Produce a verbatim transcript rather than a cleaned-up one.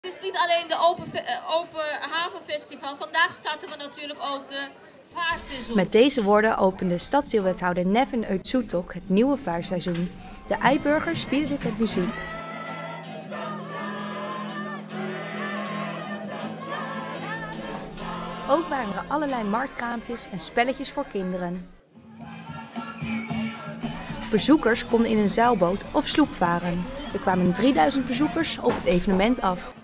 Het is niet alleen de open, open havenfestival. Vandaag starten we natuurlijk ook de vaarseizoen. Met deze woorden opende stadsdeelwethouder Nevin Uitzoetok het nieuwe vaarseizoen. De Eiburgers vierden dit met muziek. Ook waren er allerlei marktkraampjes en spelletjes voor kinderen. Bezoekers konden in een zeilboot of sloep varen. Er kwamen drieduizend bezoekers op het evenement af.